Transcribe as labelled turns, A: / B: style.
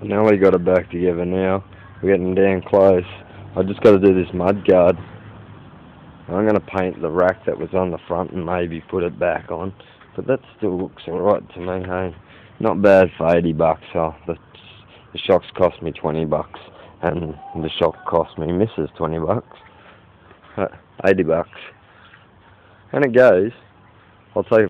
A: Nearly got it back together now. We're getting down close. I just got to do this mud guard. I'm going to paint the rack that was on the front and maybe put it back on. But that still looks alright to me, hey. Not bad for 80 bucks. Oh, the shocks cost me 20 bucks. And the shock cost me missus 20 bucks. 80 bucks. And it goes. I'll take